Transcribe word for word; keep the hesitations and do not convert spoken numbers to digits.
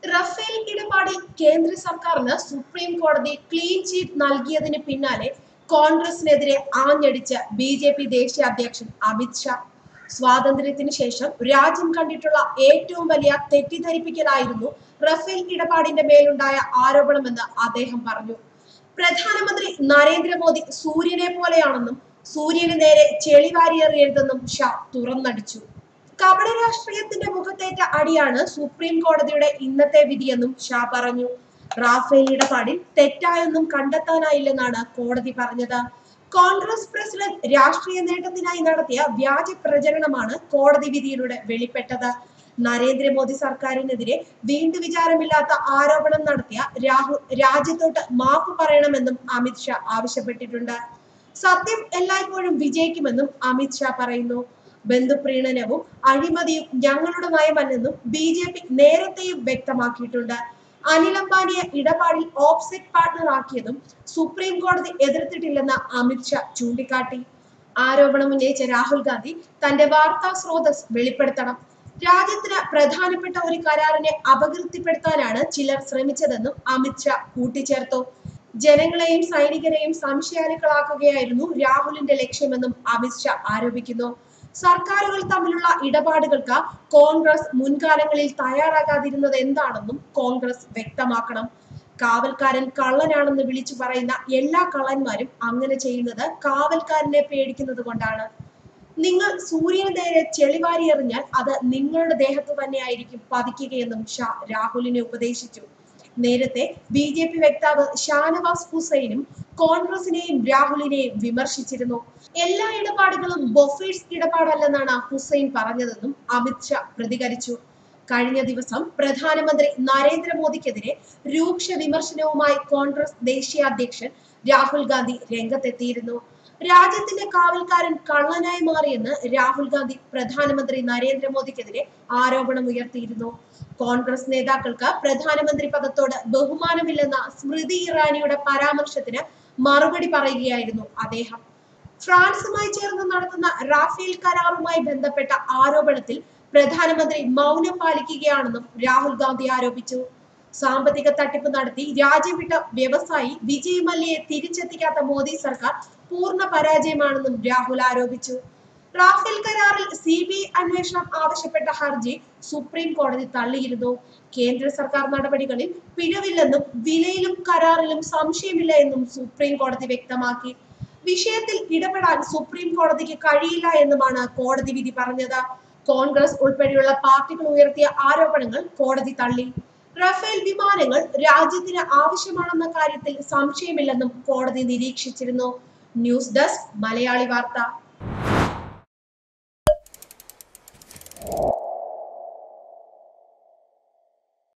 Rafale ഇടപാടിൽ കേന്ദ്ര സർക്കാരിന് സുപ്രീം കോടതി ക്ലീൻ ചീറ്റ് നൽകിയതിന് പിന്നാലെ കോൺഗ്രസിനെതിരെ ആഞ്ഞടിച്ച ബി ജെ പി ദേശീയ അധ്യക്ഷൻ അമിത് ഷാ. സ്വാതന്ത്ര്യത്തിന് ശേഷം രാജ്യം കണ്ടിട്ടുള്ള ഏറ്റവും വലിയ തെറ്റിദ്ധരിപ്പിക്കലായിരുന്നു റഫേൽ ഇടപാടിന്റെ മേലുണ്ടായ ആരോപണമെന്ന് അദ്ദേഹം പറഞ്ഞു. പ്രധാനമന്ത്രി നരേന്ദ്രമോദി സൂര്യനെ പോലെയാണെന്നും സൂര്യന് നേരെ ചെളിവാരിയെറിയരുതെന്നും ഷാ തുറന്നടിച്ചു. കപട രാഷ്ട്രീയത്തിന്റെ മുഖത്തേറ്റ അടിയാണ് സുപ്രീം കോടതിയുടെ ഇന്നത്തെ വിധിയെന്നും ഷാ പറഞ്ഞു. റാഫേൽ ഇടപാടിൽ തെറ്റായൊന്നും കണ്ടെത്താനായില്ലെന്നാണ് കോടതി പറഞ്ഞത്. കോൺഗ്രസ് പ്രസിഡന്റ് രാഷ്ട്രീയ നേട്ടത്തിനായി നടത്തിയ വ്യാജ പ്രചരണമാണ് കോടതി വിധിയിലൂടെ വെളിപ്പെട്ടത്. നരേന്ദ്രമോദി സർക്കാരിനെതിരെ വീണ്ടു വിചാരമില്ലാത്ത ആരോപണം നടത്തിയ രാഹുൽ രാജ്യത്തോട്ട് മാപ്പ് പറയണമെന്നും അമിത് ഷാ ആവശ്യപ്പെട്ടിട്ടുണ്ട്. സത്യം എല്ലായ്പ്പോഴും വിജയിക്കുമെന്നും അമിത് ഷാ പറയുന്നു. ബന്ധുപ്രീണനവും അഴിമതിയും ഞങ്ങളുടെ നയമല്ലെന്നും ബി ജെ പി നേരത്തെയും വ്യക്തമാക്കിയിട്ടുണ്ട്. അനിൽ അംബാനിയെ ഇടപാടിൽ ഓഫ്സെറ്റ് പാർട്ണർ ആക്കിയതും സുപ്രീം കോടതി എതിർത്തിട്ടില്ലെന്ന് അമിത് ഷാ ചൂണ്ടിക്കാട്ടി. ആരോപണം ഉന്നയിച്ച രാഹുൽ ഗാന്ധി തന്റെ വാർത്താ സ്രോതസ് വെളിപ്പെടുത്തണം. രാജ്യത്തിന് പ്രധാനപ്പെട്ട ഒരു കരാറിനെ അപകീർത്തിപ്പെടുത്താനാണ് ചിലർ ശ്രമിച്ചതെന്നും അമിത് ഷാ കൂട്ടിച്ചേർത്തു. ജനങ്ങളെയും സൈനികരെയും സംശയാലുക്കളാക്കുകയായിരുന്നു രാഹുലിന്റെ ലക്ഷ്യമെന്നും അമിത് ഷാ ആരോപിക്കുന്നു. സർക്കാരുകൾ തമ്മിലുള്ള ഇടപാടുകൾക്ക് കോൺഗ്രസ് മുൻകാലങ്ങളിൽ തയ്യാറാകാതിരുന്നത് എന്താണെന്നും കോൺഗ്രസ് വ്യക്തമാക്കണം. കാവൽക്കാരൻ കള്ളനാണെന്ന് വിളിച്ചു പറയുന്ന എല്ലാ കള്ളന്മാരും അങ്ങനെ ചെയ്യുന്നത് കാവൽക്കാരനെ പേടിക്കുന്നത് കൊണ്ടാണ്. നിങ്ങൾ സൂര്യന് നേരെ ചെളിവാരി എറിഞ്ഞാൽ അത് നിങ്ങളുടെ ദേഹത്ത് തന്നെയായിരിക്കും പതിക്കുകയെന്നും ഷാ രാഹുലിനെ ഉപദേശിച്ചു. നേരത്തെ ബി ജെ പി വക്താവ് ഷാനവാസ് ഹുസൈനും കോൺഗ്രസിനെയും രാഹുലിനെയും വിമർശിച്ചിരുന്നു. എല്ലാ ഇടപാടുകളും ബൊഫേഴ്സ് ഇടപാടല്ലെന്നാണ് ഹുസൈൻ പറഞ്ഞതെന്നും അമിത് ഷാ പ്രതികരിച്ചു. കഴിഞ്ഞ ദിവസം പ്രധാനമന്ത്രി നരേന്ദ്രമോദിക്കെതിരെ രൂക്ഷ വിമർശനവുമായി കോൺഗ്രസ് ദേശീയ അധ്യക്ഷൻ രാഹുൽ ഗാന്ധി രംഗത്തെത്തിയിരുന്നു. രാജ്യത്തിന്റെ കാവൽക്കാരൻ കള്ളനായി മാറിയെന്ന് രാഹുൽ ഗാന്ധി പ്രധാനമന്ത്രി നരേന്ദ്രമോദിക്കെതിരെ ആരോപണം ഉയർത്തിയിരുന്നു. കോൺഗ്രസ് നേതാക്കൾക്ക് പ്രധാനമന്ത്രി പദത്തോട് ബഹുമാനമില്ലെന്ന സ്മൃതി ഇറാനിയുടെ പരാമർശത്തിന് മറുപടി പറയുകയായിരുന്നു അദ്ദേഹം. ഫ്രാൻസുമായി ചേർന്ന് നടത്തുന്ന റാഫേൽ കരാറുമായി ബന്ധപ്പെട്ട ആരോപണത്തിൽ പ്രധാനമന്ത്രി മൗനം പാലിക്കുകയാണെന്നും രാഹുൽ ഗാന്ധി ആരോപിച്ചു. സാമ്പത്തിക തട്ടിപ്പ് നടത്തി രാജ്യം വിട്ട വ്യവസായി വിജയ് മല്യയെ തിരിച്ചെത്തിക്കാത്ത മോദി സർക്കാർ പൂർണ്ണ പരാജയമാണെന്നും രാഹുൽ ആരോപിച്ചു. റാഫേൽ കരാറിൽ സി ബി ഐ അന്വേഷണം ആവശ്യപ്പെട്ട ഹർജി സുപ്രീം കോടതി തള്ളിയിരുന്നു. കേന്ദ്ര സർക്കാർ നടപടികളിൽ പിഴവില്ലെന്നും വിലയിലും കരാറിലും സംശയമില്ല എന്നും സുപ്രീം കോടതി വ്യക്തമാക്കി. വിഷയത്തിൽ ഇടപെടാൻ സുപ്രീം കോടതിക്ക് കഴിയില്ല എന്നുമാണ് കോടതി വിധി പറഞ്ഞത്. കോൺഗ്രസ് ഉൾപ്പെടെയുള്ള പാർട്ടികൾ ഉയർത്തിയ ആരോപണങ്ങൾ കോടതി തള്ളി. റഫേൽ വിമാനങ്ങൾ രാജ്യത്തിന് ആവശ്യമാണെന്ന കാര്യത്തിൽ സംശയമില്ലെന്നും കോടതി നിരീക്ഷിച്ചിരുന്നു. ന്യൂസ് ഡെസ്ക് മലയാളി വാർത്ത.